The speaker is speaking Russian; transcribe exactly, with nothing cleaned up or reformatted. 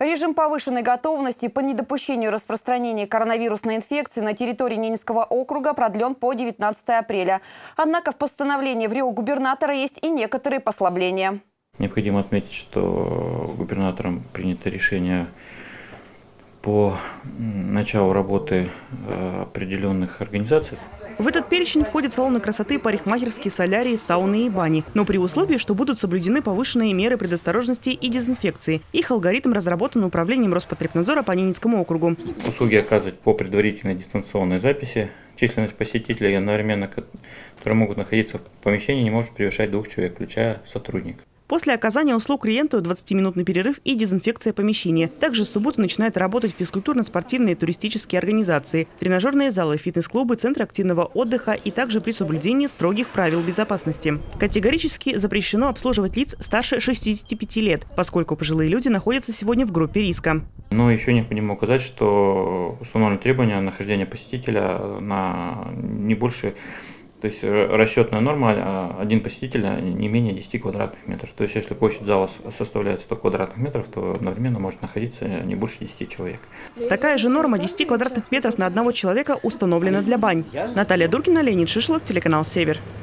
Режим повышенной готовности по недопущению распространения коронавирусной инфекции на территории Ненецкого округа продлен по девятнадцатое апреля. Однако в постановлении в РИО губернатора есть и некоторые послабления. Необходимо отметить, что губернатором принято решение по началу работы определенных организаций. В этот перечень входят салоны красоты, парикмахерские, солярии, сауны и бани. Но при условии, что будут соблюдены повышенные меры предосторожности и дезинфекции. Их алгоритм разработан управлением Роспотребнадзора по Ненецкому округу. Услуги оказывать по предварительной дистанционной записи. Численность посетителей одновременно, которые могут находиться в помещении, не может превышать двух человек, включая сотрудника. После оказания услуг клиенту двадцатиминутный перерыв и дезинфекция помещения. Также с субботы начинают работать физкультурно-спортивные и туристические организации, тренажерные залы, фитнес-клубы, центры активного отдыха и также при соблюдении строгих правил безопасности. Категорически запрещено обслуживать лиц старше шестидесяти пяти лет, поскольку пожилые люди находятся сегодня в группе риска. Но еще необходимо указать, что установлены требования нахождения посетителя на не больше. То есть расчетная норма – один посетитель не менее десяти квадратных метров. То есть если площадь зала составляет сто квадратных метров, то одновременно может находиться не больше десяти человек. Такая же норма десяти квадратных метров на одного человека установлена для бань. Наталья Дуркина, Леонид Шишлов, телеканал «Север».